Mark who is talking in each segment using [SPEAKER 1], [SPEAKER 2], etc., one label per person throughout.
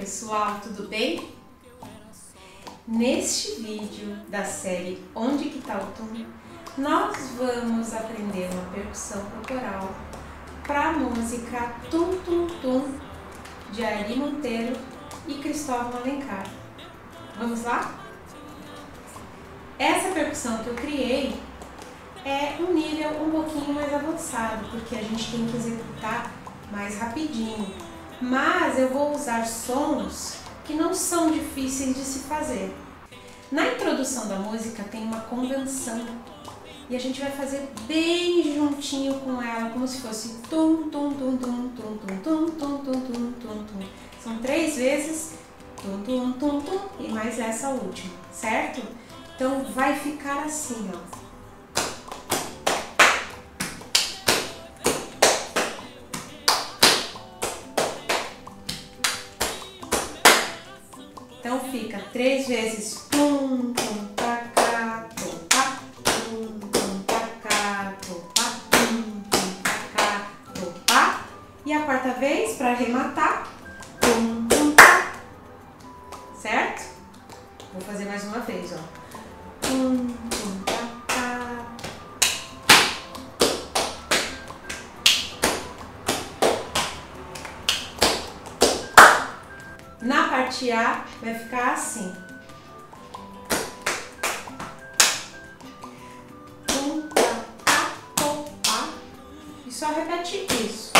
[SPEAKER 1] pessoal, tudo bem? Neste vídeo da série Onde que tá o Tum, nós vamos aprender uma percussão corporal para a música Tum Tum Tum de Ari Monteiro e Cristóvão Alencar. Vamos lá? Essa percussão que eu criei é um nível um pouquinho mais avançado, porque a gente tem que executar mais rapidinho. Mas eu vou usar sons que não são difíceis de se fazer. Na introdução da música tem uma convenção e a gente vai fazer bem juntinho com ela, como se fosse tum tum tum tum tum tum tum tum tum tum tum tum. São 3 vezes tum tum tum tum e mais essa última, certo? Então vai ficar assim, ó. Então fica 3 vezes tum tum tá cá, tum tá, tum tum tá cá, tum tá, tum tá cá, tum tá. E a quarta vez, para arrematar, tum tum tá. Certo? Vou fazer mais uma vez, ó. Tum tum tá cá. Na parte A vai ficar assim. Tum, tá, tá, tom, tá. E só repete isso.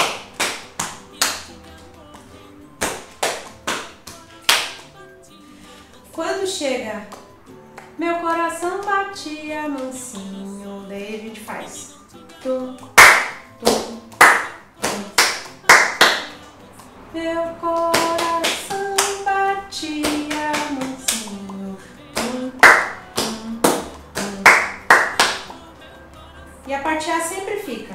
[SPEAKER 1] Quando chega, meu coração batia mansinho, daí a gente faz tum, tum, tum. Meu coração batia mansinho, tum, tum, tum. E a parte A sempre fica.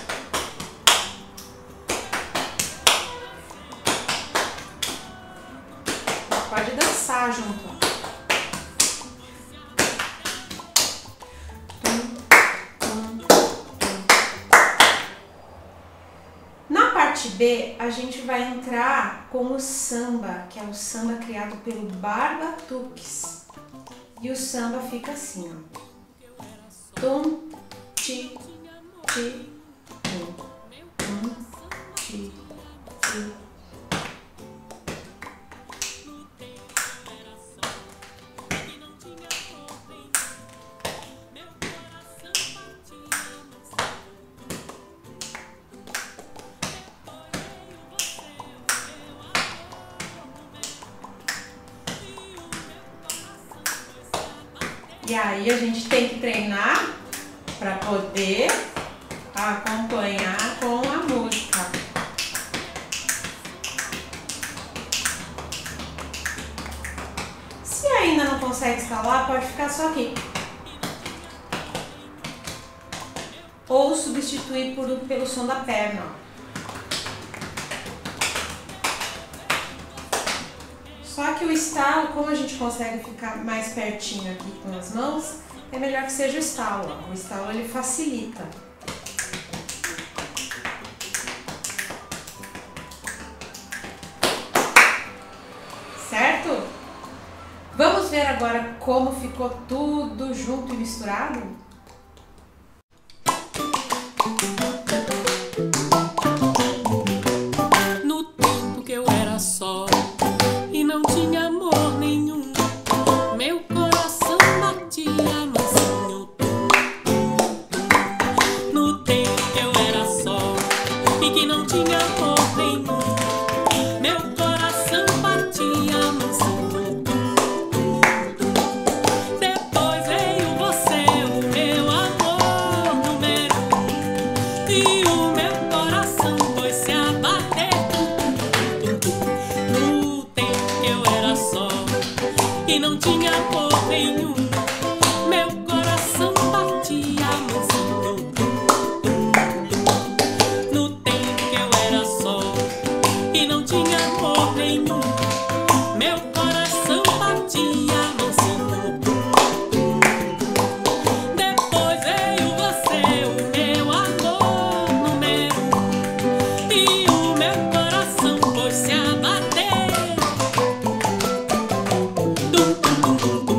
[SPEAKER 1] Pode dançar junto. Na parte B, a gente vai entrar com o samba, que é o samba criado pelo Barbatuques. E o samba fica assim, ó. Tum, ti, ti, tum, tum, ti, ti. E aí a gente tem que treinar para poder acompanhar com a música. Se ainda não consegue escalar, pode ficar só aqui. Ou substituir pelo som da perna. Só que o estalo, como a gente consegue ficar mais pertinho aqui com as mãos, é melhor que seja o estalo. Ó. O estalo ele facilita. Certo? Vamos ver agora como ficou tudo junto e misturado?
[SPEAKER 2] No tempo que eu era só e não tinha amor nenhum, meu coração batia mansinho. No tempo que eu era só e que não tinha amor nenhum, meu coração batia mansinho. Depois veio você, o meu amor número 1, e o meu coração foi se abater. No tempo que eu era só e não tinha amor nenhum, meu coração batia mansinho. No tempo que eu era só e não tinha amor nenhum, meu coração batia mansinho. Depois veio você, o meu amor número 1, e o meu coração foi se abater. tum, tum, tum, tum, tum.